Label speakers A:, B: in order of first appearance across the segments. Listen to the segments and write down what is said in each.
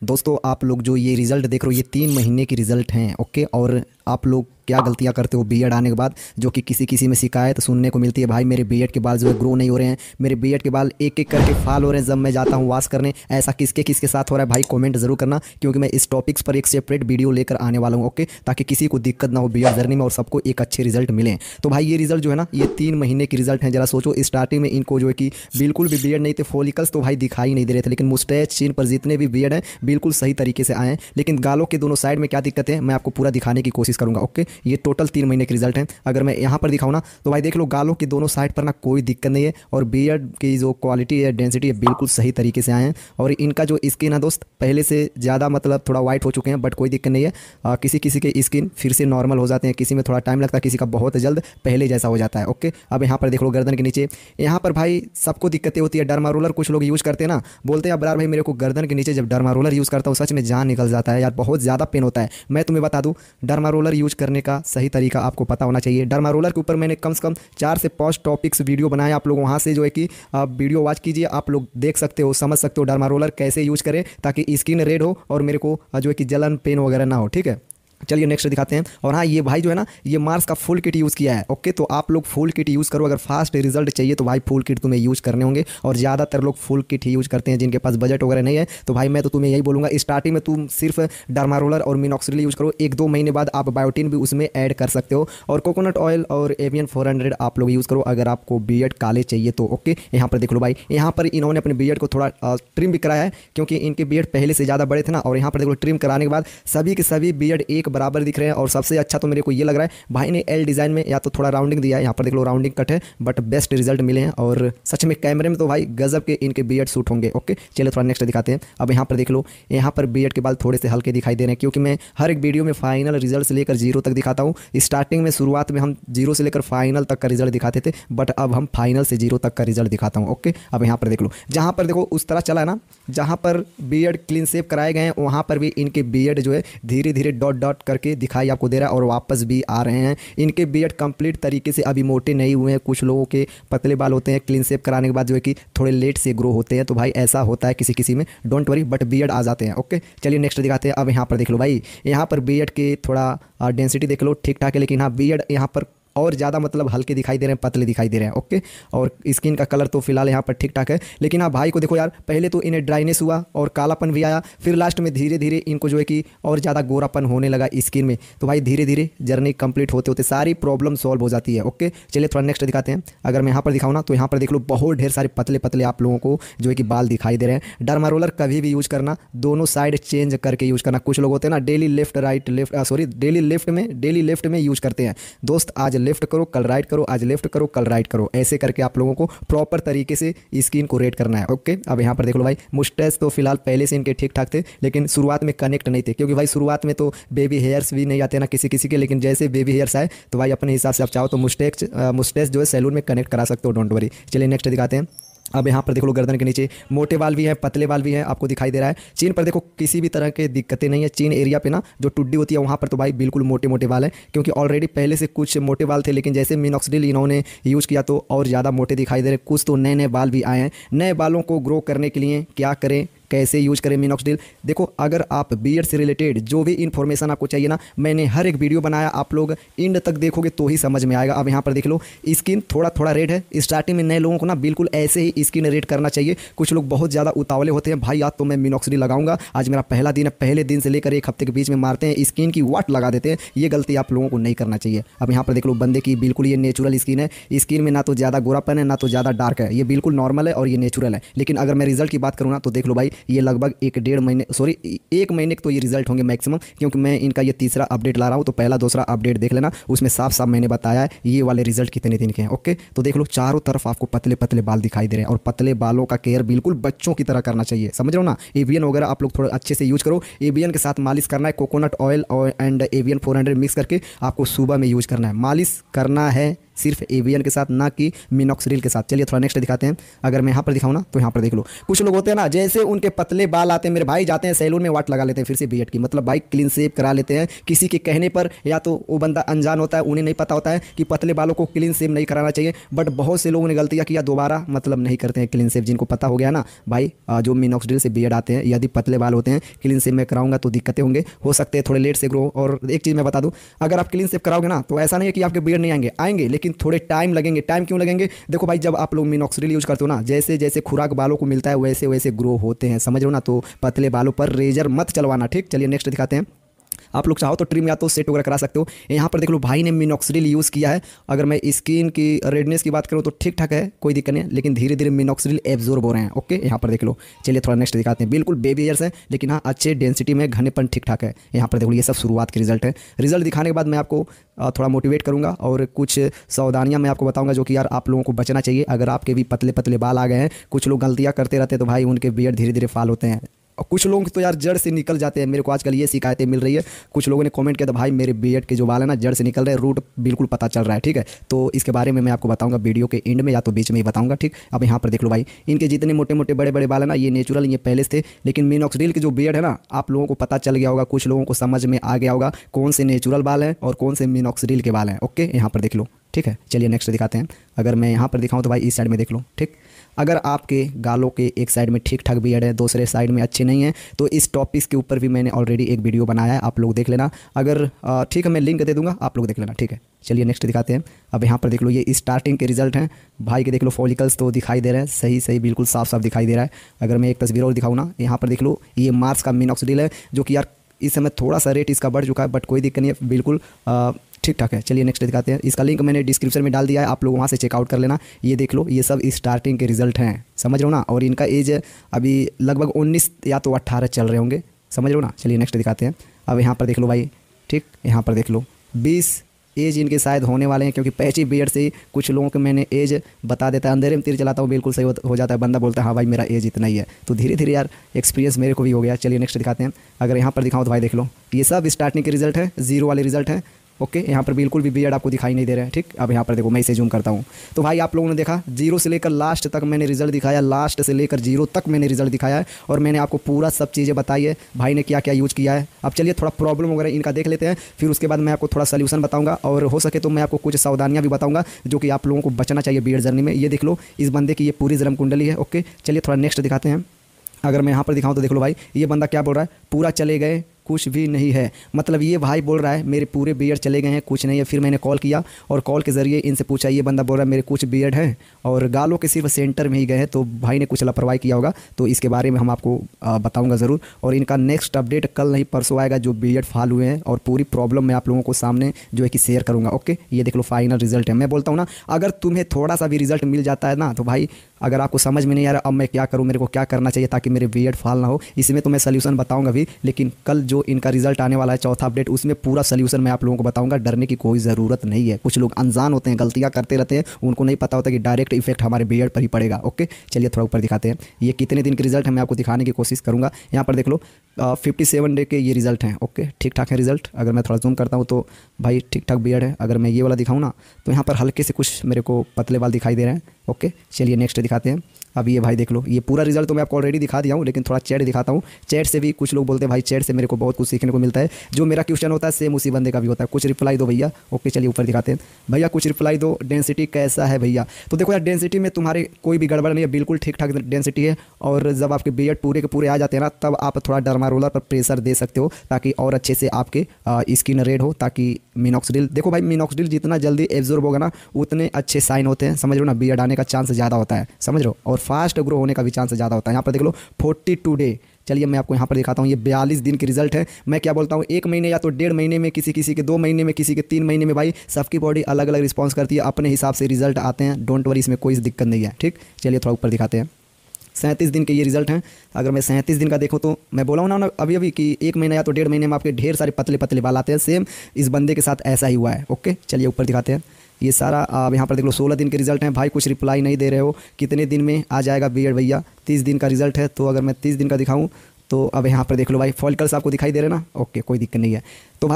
A: दोस्तों आप लोग जो ये रिज़ल्ट देख रहे हो ये 3 महीने की रिज़ल्ट हैं। ओके, और आप लोग क्या गलतियां करते हो बीएड आने के बाद, जो कि किसी किसी में शिकायत सुनने को मिलती है, भाई मेरे बीएड के बाल जो है ग्रो नहीं हो रहे हैं, मेरे बीएड के बाल एक एक करके फाल हो रहे हैं जब मैं जाता हूं वॉश करने। ऐसा किसके किसके साथ हो रहा है भाई, कमेंट जरूर करना, क्योंकि मैं इस टॉपिक्स पर एक सेपरेट वीडियो लेकर आने वाला हूं। ओके, ताकि किसी को दिक्कत ना हो बीएड जर्नी में और सबको एक अच्छे रिजल्ट मिले। तो भाई ये रिजल्ट जो है ना, ये 3 महीने की रिजल्ट है। जरा सोचो, स्टार्टिंग में इनको जो है कि बिल्कुल भी बीएड नहीं थे, फॉलिकल्स तो भाई दिखाई नहीं दे रहे थे, लेकिन मुस्टैच चीन पर जितने भी बीएड हैं बिल्कुल सही तरीके से आए हैं। लेकिन गालों के दोनों साइड में क्या दिक्कत है मैं आपको पूरा दिखाने की कोशिश करूंगा। ओके, ये टोटल 3 महीने के रिजल्ट हैं। अगर मैं यहाँ पर दिखाऊँ ना तो भाई देख लो, गालों की दोनों साइड पर ना कोई दिक्कत नहीं है, और बियर्ड की जो क्वालिटी है, डेंसिटी है, बिल्कुल सही तरीके से आए हैं। और इनका जो स्किन है दोस्त पहले से ज़्यादा मतलब थोड़ा वाइट हो चुके हैं, बट कोई दिक्कत नहीं है। किसी किसी के स्किन फिर से नॉर्मल हो जाते हैं, किसी में थोड़ा टाइम लगता है, किसी का बहुत जल्द पहले जैसा हो जाता है। ओके, अब यहाँ पर देख लो गर्दन के नीचे, यहाँ पर भाई सबको दिक्कतें होती है। डर्मा रोलर कुछ लोग यूज़ करते हैं ना, बोलते हैं अब्रार भाई मेरे को गर्दन के नीचे जब डर्मा रोलर यूज़ करता हूँ सच में जान निकल जाता है यार, बहुत ज़्यादा पेन होता है। मैं तुम्हें बता दूँ, डर्मा रोलर यूज़ करने का सही तरीका आपको पता होना चाहिए। डर्मा रोलर के ऊपर मैंने कम से कम 4 से 5 टॉपिक्स वीडियो बनाए, आप लोग वहाँ से जो है कि वीडियो वॉच कीजिए, आप लोग देख सकते हो, समझ सकते हो डर्मा रोलर कैसे यूज़ करें ताकि स्किन रेड हो और मेरे को जो है कि जलन पेन वगैरह ना हो। ठीक है, चलिए नेक्स्ट दिखाते हैं। और हाँ, ये भाई जो है ना, ये मार्स का फुल किट यूज़ किया है। ओके, तो आप लोग फुल किट यूज़ करो, अगर फास्ट रिजल्ट चाहिए तो भाई फुल किट तुम्हें यूज़ करने होंगे, और ज़्यादातर लोग फुल किट ही यूज़ करते हैं जिनके पास बजट वगैरह नहीं है। तो भाई मैं तो तुम्हें यही बोलूँगा, स्टार्टिंग में तुम सिर्फ डर्मा रोलर और मिनॉक्सिडिल यूज़ करो, 1-2 महीने बाद आप बायोटिन भी उसमें ऐड कर सकते हो, और कोकोनट ऑयल और एवियन 400 आप लोग यूज़ करो अगर आपको बीएड काले चाहिए तो। ओके, यहाँ पर देख लो भाई, यहाँ पर इन्होंने अपने बीएड को थोड़ा ट्रिम भी कराया है, क्योंकि इनके बीएड पहले से ज़्यादा बड़े थे ना। और यहाँ पर देख लो, ट्रिम कराने के बाद सभी के सभी बीएड एक बराबर दिख रहे हैं। और सबसे अच्छा तो मेरे को ये लग रहा है भाई ने एल डिज़ाइन में या तो थोड़ा राउंडिंग दिया है, यहाँ पर देख लो राउंडिंग कट है, बट बेस्ट रिजल्ट मिले हैं। और सच में कैमरे में तो भाई गजब के इनके बीएड सूट होंगे। ओके, चलिए थोड़ा नेक्स्ट दिखाते हैं। अब यहाँ पर देख लो, यहाँ पर बीएड के बाल थोड़े से हल्के दिखाई दे रहे हैं, क्योंकि मैं हर एक वीडियो में फाइनल रिजल्ट से लेकर 0 तक दिखाता हूँ। स्टार्टिंग में शुरुआत में हम 0 से लेकर फाइनल तक का रिजल्ट दिखाते थे, बट अब हम फाइनल से 0 तक का रिजल्ट दिखाता हूँ। ओके, अब यहाँ पर देख लो, जहाँ पर देखो उस तरह चला है ना, जहाँ पर बीएड क्लीन शेव कराए गए हैं वहाँ पर भी इनके बीएड जो है धीरे धीरे डॉट डॉट करके दिखाई आपको दे रहा है, और वापस भी आ रहे हैं। इनके बीएड कंप्लीट तरीके से अभी मोटे नहीं हुए हैं। कुछ लोगों के पतले बाल होते हैं, क्लीन शेव कराने के बाद जो है कि थोड़े लेट से ग्रो होते हैं, तो भाई ऐसा होता है किसी किसी में, डोंट वरी, बट बीएड आ जाते हैं। ओके, चलिए नेक्स्ट दिखाते हैं। अब यहाँ पर देख लो भाई, यहाँ पर बीएड के थोड़ा डेंसिटी देख लो, ठीक ठाक है, लेकिन हाँ बीएड यहाँ पर और ज़्यादा मतलब हल्के दिखाई दे रहे हैं, पतले दिखाई दे रहे हैं। ओके, और स्किन का कलर तो फिलहाल यहाँ पर ठीक ठाक है, लेकिन हाँ भाई को देखो यार, पहले तो इन्हें ड्राइनेस हुआ और कालापन भी आया, फिर लास्ट में धीरे धीरे इनको जो है कि और ज़्यादा गोरापन होने लगा स्किन में। तो भाई धीरे धीरे जर्नी कंप्लीट होते होते सारी प्रॉब्लम सॉल्व हो जाती है। ओके, चलिए थोड़ा नेक्स्ट दिखाते हैं। अगर मैं यहाँ पर दिखाऊँ ना तो यहाँ पर देख लो, बहुत ढेर सारे पतले पतले आप लोगों को जो है कि बाल दिखाई दे रहे हैं। डर्मा रोलर कभी भी यूज़ करना, दोनों साइड चेंज करके यूज़ करना। कुछ लोग होते हैं ना daily left right left, sorry daily left में यूज़ करते हैं। दोस्त आज लेफ्ट करो कल राइट करो, आज लेफ्ट करो कल राइट करो, ऐसे करके आप लोगों को प्रॉपर तरीके से स्किन को रेड करना है। ओके, अब यहाँ पर देख लो भाई, मुस्टैच तो फिलहाल पहले से इनके ठीक ठाक थे, लेकिन शुरुआत में कनेक्ट नहीं थे, क्योंकि भाई शुरुआत में तो बेबी हेयर्स भी नहीं आते ना किसी किसी के, लेकिन जैसे बेबी हेयर्स आए तो भाई अपने हिसाब से आप चाहो तो मुस्टैच जो है सैलून में कनेक्ट करा सकते हो, डोंट वरी। चलिए नेक्स्ट दिखाते हैं। अब यहाँ पर देखो लो, गर्दन के नीचे मोटे बाल भी हैं, पतले बाल भी हैं, आपको दिखाई दे रहा है। चीन पर देखो किसी भी तरह के दिक्कतें नहीं है। चीन एरिया पे ना जो टुड्डी होती है वहाँ पर तो भाई बिल्कुल मोटे मोटे बाल हैं, क्योंकि ऑलरेडी पहले से कुछ मोटे बाल थे, लेकिन जैसे मिनॉक्सिडिल इन्होंने यूज़ किया तो और ज़्यादा मोटे दिखाई दे रहे हैं। कुछ तो नए नए बाल भी आए हैं। नए बालों को ग्रो करने के लिए क्या करें, कैसे यूज करें मिनॉक्सिडिल? देखो, अगर आप बीएड से रिलेटेड जो भी इन्फॉर्मेशन आपको चाहिए ना, मैंने हर एक वीडियो बनाया, आप लोग एंड तक देखोगे तो ही समझ में आएगा। अब यहाँ पर देख लो, स्किन थोड़ा थोड़ा रेड है। स्टार्टिंग में नए लोगों को ना बिल्कुल ऐसे ही स्किन रेड करना चाहिए। कुछ लोग बहुत ज़्यादा उतावले होते हैं, भाई आज तो मैं मिनॉक्सिडिल लगाऊंगा, आज मेरा पहला दिन है, पहले दिन से लेकर 1 हफ्ते के बीच में मारते हैं, स्किन की वाट लगा देते हैं। ये गलती आप लोगों को नहीं करना चाहिए। अब यहाँ पर देख लो, बंदे की बिल्कुल ये नेचुरल स्किन है। स्किन में ना तो ज़्यादा गोरापन है ना तो ज़्यादा डार्क है, ये बिल्कुल नॉर्मल है और ये नेचुरल है। लेकिन अगर मैं रिजल्ट की बात करूँ ना तो देख लो भाई, ये लगभग 1 महीने के तो ये रिजल्ट होंगे मैक्सिमम, क्योंकि मैं इनका ये तीसरा अपडेट ला रहा हूँ। तो पहला दूसरा अपडेट देख लेना, उसमें साफ साफ मैंने बताया है ये वाले रिजल्ट कितने दिन के हैं। ओके, तो देख लो चारों तरफ आपको पतले पतले बाल दिखाई दे रहे हैं, और पतले बालों का केयर बिल्कुल बच्चों की तरह करना चाहिए, समझ रहे हो ना। एवियन वगैरह आप लोग थोड़ा अच्छे से यूज करो। एवियन के साथ मालिश करना है, कोकोनट ऑयल और एंड एवियन 400 मिक्स करके आपको सुबह में यूज करना है। मालिश करना है सिर्फ एवियन के साथ, ना कि मिनॉक्सिडिल के साथ। चलिए थोड़ा नेक्स्ट दिखाते हैं। अगर मैं यहाँ पर दिखाऊँ ना तो यहाँ पर देख लो, कुछ लोग होते हैं ना, जैसे उनके पतले बाल आते हैं, मेरे भाई जाते हैं सैलून में वाट लगा लेते हैं फिर से बियर्ड की, मतलब भाई क्लीन शेव करा लेते हैं किसी के कहने पर, या तो वो बंदा अनजान होता है, उन्हें नहीं पता होता है कि पतले बालों को क्लीन शेव नहीं कराना चाहिए। बट बहुत से लोगों ने गलतियाँ किया, दोबारा मतलब नहीं करते हैं क्लीन शेव। जिनको पता हो गया ना भाई, जो मिनॉक्सिडिल से बियर्ड आते हैं, यदि पतले बाल होते हैं, क्लीन शेव में कराऊंगा तो दिक्कतें होंगे, हो सकते हैं थोड़े लेट से ग्रो। और एक चीज़ मैं बता दूं, अगर आप क्लीन शेव कराओगे ना तो ऐसा नहीं है कि आपके बियर्ड नहीं आएंगे, आएंगे लेकिन थोड़े टाइम लगेंगे। टाइम क्यों लगेंगे? देखो भाई, जब आप लोग मिनॉक्सिडिल यूज करते हो ना, जैसे जैसे खुराक बालों को मिलता है वैसे वैसे ग्रो होते हैं, समझ रहे हो ना। तो पतले बालों पर रेजर मत चलवाना, ठीक। चलिए नेक्स्ट दिखाते हैं। आप लोग चाहो तो ट्रिम या तो सेट वगैरह करा सकते हो। यहाँ पर देख लो, भाई ने मिनॉक्सिडिल यूज़ किया है। अगर मैं स्किन की रेडनेस की बात करूँ तो ठीक ठाक है, कोई दिक्कत नहीं है, लेकिन धीरे धीरे मिनॉक्सिडिल एब्जॉर्ब हो रहे हैं। ओके, यहाँ पर देख लो। चलिए थोड़ा नेक्स्ट दिखाते हैं। बिल्कुल बेबी ईयर्स है, लेकिन हाँ अच्छे डेंसिटी में, घनेपन ठीक ठाक है। यहाँ पर देखो, ये सब शुरुआत के रिजल्ट है। रिजल्ट दिखाने के बाद मैं आपको थोड़ा मोटिवेट करूँगा और कुछ सावधानियाँ मैं आपको बताऊँगा जो कि यार आप लोगों को बचना चाहिए। अगर आपके भी पतले पतले बाल आ गए हैं, कुछ लोग गलतियाँ करते रहते हैं तो भाई उनके बियर्ड धीरे धीरे फाल होते हैं, और कुछ लोग तो यार जड़ से निकल जाते हैं। मेरे को आजकल ये शिकायतें मिल रही है, कुछ लोगों ने कमेंट किया था भाई मेरे बियर्ड के जो बाल है ना जड़ से निकल रहे हैं, रूट बिल्कुल पता चल रहा है, ठीक है। तो इसके बारे में मैं आपको बताऊंगा वीडियो के एंड में, या तो बीच में ही बताऊंगा, ठीक। अब यहाँ पर देख लो भाई, इनके जितने मोटे मोटे बड़े बड़े बाल है ना, ये नेचुरल, ये पहले से थे। लेकिन मिनॉक्सिडिल के जो बियर्ड है ना, आप लोगों को पता चल गया होगा, कुछ लोगों को समझ में आ गया होगा कौन से नेचुरल बाल हैं और कौन से मिनॉक्सिडिल के बाल हैं। ओके, यहाँ पर देख लो, ठीक है। चलिए नेक्स्ट दिखाते हैं। अगर मैं यहाँ पर दिखाऊँ तो भाई इस साइड में देख लो, ठीक। अगर आपके गालों के एक साइड में ठीक ठाक बियर्ड है, दूसरे साइड में अच्छे नहीं है, तो इस टॉपिक के ऊपर भी मैंने ऑलरेडी एक वीडियो बनाया है, आप लोग देख लेना। अगर ठीक है, मैं लिंक दे दूंगा, आप लोग देख लेना, ठीक है। चलिए नेक्स्ट दिखाते हैं। अब यहाँ पर देख लो, ये स्टार्टिंग के रिजल्ट हैं भाई के। देख लो फॉलिकल्स तो दिखाई दे रहे हैं, सही सही बिल्कुल साफ साफ दिखाई दे रहा है। अगर मैं एक तस्वीर और दिखाऊँ ना, यहाँ पर देख लो, ये मार्स का मिनॉक्सिडिल है, जो कि यार इस समय थोड़ा सा रेट इसका बढ़ चुका है, बट कोई दिक्कत नहीं है, बिल्कुल ठीक ठाक है। चलिए नेक्स्ट दिखाते हैं। इसका लिंक मैंने डिस्क्रिप्शन में डाल दिया है, आप लोग वहाँ से चेकआउट कर लेना। ये देख लो, ये सब स्टार्टिंग के रिजल्ट हैं, समझ रहे हो ना। और इनका एज अभी लगभग 19 या तो 18 चल रहे होंगे, समझ रहे हो ना। चलिए नेक्स्ट दिखाते हैं। अब यहाँ पर देख लो भाई, ठीक, यहाँ पर देख लो 20 एज इनके शायद होने वाले हैं, क्योंकि पैची बियर्ड से ही कुछ लोगों को मैंने एज बता देता है। अंधेरे में तीर चलाता हूँ, बिल्कुल सही हो जाता है, बंदा बोलता है हाँ भाई मेरा एज इतना ही है। तो धीरे धीरे यार एक्सपीरियंस मेरे को भी हो गया। चलिए नेक्स्ट दिखाते हैं। अगर यहाँ पर दिखाऊँ तो भाई देख लो, ये सब स्टार्टिंग के रिजल्ट है, जीरो वाले रिजल्ट है। ओके, यहाँ पर बिल्कुल भी बियर्ड आपको दिखाई नहीं दे रहा है, ठीक। अब यहाँ पर देखो, मैं इसे जूम करता हूँ तो भाई आप लोगों ने देखा, जीरो से लेकर लास्ट तक मैंने रिजल्ट दिखाया, लास्ट से लेकर जीरो तक मैंने रिजल्ट दिखाया है, और मैंने आपको पूरा सब चीज़ें बताई है भाई ने क्या क्या यूज़ किया है। अब चलिए थोड़ा प्रॉब्लम वगैरह इनका देख लेते हैं, फिर उसके बाद मैं आपको थोड़ा सोल्यूशन बताऊँगा, और हो सके तो मैं आपको कुछ सावधानियाँ भी बताऊँगा जो कि आप लोगों को बचना चाहिए बियर्ड जर्नी में। ये देख लो, इस बंदे की ये पूरी जन्म कुंडली है। ओके, चलिए थोड़ा नेक्स्ट दिखाते हैं। अगर मैं यहाँ पर दिखाऊँ तो देख लो भाई, ये बंदा क्या बोल रहा है, पूरा चले गए कुछ भी नहीं है। मतलब ये भाई बोल रहा है मेरे पूरे बियर्ड चले गए हैं, कुछ नहीं है। फिर मैंने कॉल किया और कॉल के ज़रिए इनसे पूछा, ये बंदा बोल रहा है मेरे कुछ बियर्ड हैं और गालों के सिर्फ सेंटर में ही गए हैं। तो भाई ने कुछ लापरवाही किया होगा, तो इसके बारे में हम आपको बताऊंगा ज़रूर। और इनका नेक्स्ट अपडेट कल नहीं परसों आएगा, जो बियर्ड फाल हुए हैं, और पूरी प्रॉब्लम मैं आप लोगों को सामने जो है कि शेयर करूँगा। ओके, ये देख लो फाइनल रिजल्ट है। मैं बोलता हूँ ना, अगर तुम्हें थोड़ा सा भी रिजल्ट मिल जाता है ना, तो भाई अगर आपको समझ में नहीं आ रहा अब मैं क्या करूँ, मेरे को क्या करना चाहिए ताकि मेरे बियर्ड फाल ना हो, इसमें तो मैं सोल्यूशन बताऊँगा भी। लेकिन कल जो इनका रिजल्ट आने वाला है, चौथा अपडेट, उसमें पूरा सोल्यूशन मैं आप लोगों को बताऊंगा। डरने की कोई ज़रूरत नहीं है। कुछ लोग अनजान होते हैं, गलतियां करते रहते हैं, उनको नहीं पता होता कि डायरेक्ट इफेक्ट हमारे बियर्ड पर ही पड़ेगा। ओके, चलिए थोड़ा ऊपर दिखाते हैं। ये कितने दिन के रिजल्ट है मैं आपको दिखाने की कोशिश करूँगा। यहाँ पर देख लो 57 डे के ये रिजल्ट हैं। ओके, ठीक ठाक है रिजल्ट। अगर मैं थोड़ा जूम करता हूँ तो भाई ठीक ठाक बियर्ड है। अगर मैं ये वाला दिखाऊँ ना, तो यहाँ पर हल्के से कुछ मेरे को पतले बाल दिखाई दे रहे हैं। ओके, चलिए नेक्स्ट दिखाते हैं। अब ये भाई देख लो, ये पूरा रिजल्ट तो मैं आपको ऑलरेडी दिखा दिया हूँ, लेकिन थोड़ा चैट दिखाता हूँ। चैट से भी कुछ लोग बोलते हैं भाई चैट से मेरे को बहुत कुछ सीखने को मिलता है, जो मेरा क्वेश्चन होता है सेम उसी बंदे का भी होता है। कुछ रिप्लाई दो भैया। ओके, चलिए ऊपर दिखाते हैं। भैया कुछ रिप्लाई दो, डेंसिटी कैसा है भैया? तो देखो यार, डेंसिटी में तुम्हारे कोई भी गड़बड़ नहीं है, बिल्कुल ठीक ठाक डेंसिटी है। और जब आपके बियर्ड पूरे के पूरे आ जाते हैं ना, तब आप थोड़ा डर्मारोलर पर प्रेशर दे सकते हो, ताकि और अच्छे से आपके स्किन रेड हो, ताकि मिनॉक्सिडिल, देखो भाई मिनॉक्सिडिल जितना जल्दी एब्जॉर्ब होगा ना, उतने अच्छे साइन होते हैं, समझ लो ना। बियर्ड आने का चांस ज़्यादा होता है, समझ लो, और फास्ट ग्रो होने का भी चांस ज़्यादा होता है। यहाँ पर देख लो 42 डे। चलिए मैं आपको यहाँ पर दिखाता हूँ, ये 42 दिन के रिजल्ट है। मैं क्या बोलता हूँ, 1 महीने या तो 1.5 महीने में, किसी किसी के 2 महीने में, किसी के 3 महीने में, भाई सबकी बॉडी अलग अलग रिस्पॉन्स करती है, अपने हिसाब से रिजल्ट आते हैं। डोंट वरी, इसमें कोई दिक्कत नहीं है, ठीक। चलिए थोड़ा ऊपर दिखाते हैं। 37 दिन के ये रिजल्ट हैं। अगर मैं 37 दिन का देखूँ तो मैं बोला हूँ ना अभी अभी कि 1 महीना या तो 1.5 महीने में आपके ढेर सारे पतले पतले बाल आते हैं। सेम इस बंदे के साथ ऐसा ही हुआ है। ओके, चलिए ऊपर दिखाते हैं। ये सारा अब यहाँ पर देख लो 16 दिन के रिजल्ट हैं। भाई कुछ रिप्लाई नहीं दे रहे हो, कितने दिन में आ जाएगा बियर्ड भैया? 30 दिन का रिजल्ट है। तो अगर मैं 30 दिन का दिखाऊँ तो अब यहाँ पर देख लो भाई, फॉलिकल्स आपको दिखाई दे रहे ना। ओके, कोई दिक्कत नहीं है। तो भाई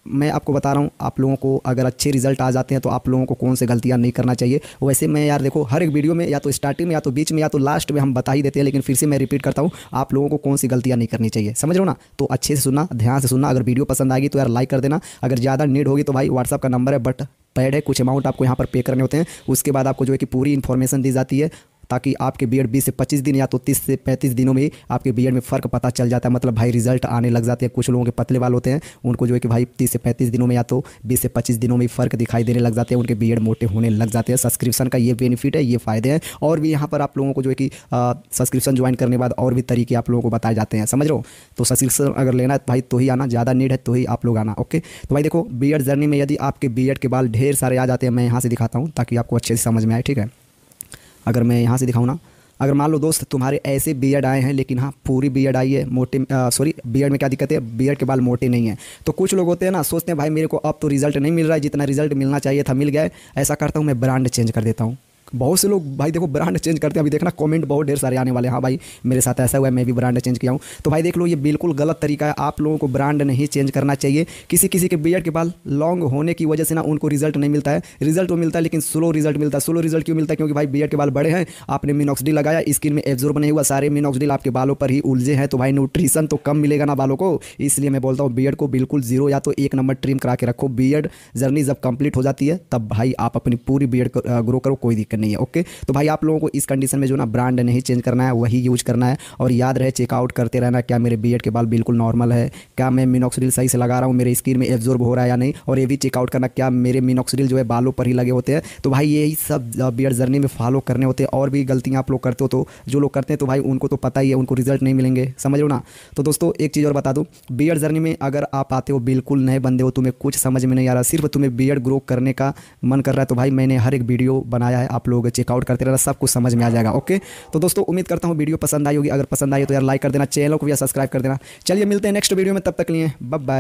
A: मैं आपको बता रहा हूँ, आप लोगों को अगर अच्छे रिजल्ट आ जाते हैं तो आप लोगों को कौन सी गलतियाँ नहीं करना चाहिए। वैसे मैं यार देखो हर एक वीडियो में या तो स्टार्टिंग में या तो बीच में या तो लास्ट में हम बता ही देते हैं, लेकिन फिर से मैं रिपीट करता हूँ, आप लोगों को कौन सी गलतियाँ नहीं करनी चाहिए, समझ रहे हो ना। तो अच्छे से सुनना, ध्यान से सुनना। अगर वीडियो पसंद आएगी तो यार लाइक कर देना। अगर ज़्यादा नीड होगी तो भाई व्हाट्सअप का नंबर है बट पेड है, कुछ अमाउंट आपको यहाँ पर पे करने होते हैं। उसके बाद आपको जो है कि पूरी इन्फॉर्मेशन दी जाती है, ताकि आपके बीएड 20 से 25 दिन या तो 30 से 35 दिनों में ही आपके बीएड में फ़र्क पता चल जाता है। मतलब भाई रिजल्ट आने लग जाते हैं। कुछ लोगों के पतले बाल होते हैं, उनको जो है कि भाई 30 से 35 दिनों में या तो 20 से 25 दिनों में फ़र्क दिखाई देने लग जाते हैं, उनके बीएड मोटे होने लग जाते हैं। सब्सक्रिप्शन का ये बेनिफिट है, ये फ़ायदे हैं। और भी यहाँ पर आप लोगों को जो है कि सब्सक्रिप्शन ज्वाइन करने के बाद और भी तरीके आप लोगों को बताए जाते हैं, समझ रहे हो। तो सब्सक्रिप्शन अगर लेना है भाई तो ही आना, ज़्यादा नीड है तो ही आप लोग आना। ओके, तो भाई देखो बीएड जर्नी में यदि आपके बीएड के बाल ढेर सारे आ जाते हैं, मैं यहाँ से दिखाता हूँ ताकि आपको अच्छे से समझ में आए, ठीक है। अगर मैं यहाँ से दिखाऊँ ना, अगर मान लो दोस्त तुम्हारे ऐसे बीएड आए हैं, लेकिन हाँ पूरी बीएड आई है, मोटे बीएड में क्या दिक्कत है, बीएड के बाल मोटे नहीं हैं। तो कुछ लोग होते हैं ना, सोचते हैं भाई मेरे को अब तो रिजल्ट नहीं मिल रहा है, जितना रिजल्ट मिलना चाहिए था मिल गया है, ऐसा करता हूँ मैं ब्रांड चेंज कर देता हूँ। बहुत से लोग भाई देखो ब्रांड चेंज करते हैं। अभी देखना कमेंट बहुत ढेर सारे आने वाले हैं, हाँ भाई मेरे साथ ऐसा हुआ है, मैं भी ब्रांड चेंज किया हूँ। तो भाई देख लो ये बिल्कुल गलत तरीका है। आप लोगों को ब्रांड नहीं चेंज करना चाहिए। किसी किसी के बीएड के बाल लॉन्ग होने की वजह से ना उनको रिजल्ट नहीं मिलता है। रिजल्ट तो मिलता है लेकिन स्लो रिजल्ट मिलता है। स्लो रिजल्ट क्यों मिलता है? क्योंकि भाई बीएड के बाल बड़े हैं, आपने मिनॉक्सिडिल लगाया, स्किन में एब्जॉर्ब नहीं हुआ, सारे मिनॉक्सिडिल आपके बालों पर ही उलझे हैं, तो भाई न्यूट्रिशन तो कम मिलेगा ना बालों को। इसलिए मैं बोलता हूँ बीएड को बिल्कुल 0 या तो 1 नंबर ट्रिम करा के रखो। बीएड जर्नी जब कंप्लीट हो जाती है तब भाई आप अपनी पूरी बीएड ग्रो करो, कोई दिक्कत नहीं है। ओके, तो भाई आप लोगों को इस कंडीशन में जो ना ब्रांड नहीं चेंज करना है, वही यूज करना है। और याद रहे चेकआउट करते रहना, क्या मेरे बीएड के बाल बिल्कुल नॉर्मल है, क्या मैं मिनॉक्सिडिल सही से लगा रहा हूँ, मेरे स्किन में एब्जॉर्ब हो रहा है या नहीं। और ये भी चेकआउट करना क्या मेरे मिनॉक्सिडिल जो है बालों पर ही लगे होते हैं। तो भाई यही सब बीएड जर्नी में फॉलो करने होते हैं। और भी गलतियाँ आप लोग करते हो तो जो लोग करते हैं तो भाई उनको तो पता ही है, उनको रिजल्ट नहीं मिलेंगे, समझ लो ना। तो दोस्तों एक चीज़ और बता दूँ, बीएड जर्नी में अगर आप आते हो बिल्कुल नए बंदे हो, तुम्हें कुछ समझ में नहीं आ रहा, सिर्फ तुम्हें बीएड ग्रो करने का मन कर रहा है, तो भाई मैंने हर एक वीडियो बनाया है, आप लोग चेकआउट करते रहना, सब कुछ समझ में आ जाएगा। ओके, तो दोस्तों उम्मीद करता हूँ वीडियो पसंद आई होगी। अगर पसंद आई तो यार लाइक कर देना, चैनल को भी सब्सक्राइब कर देना। चलिए मिलते हैं नेक्स्ट वीडियो में, तब तक के लिए बाय बाय।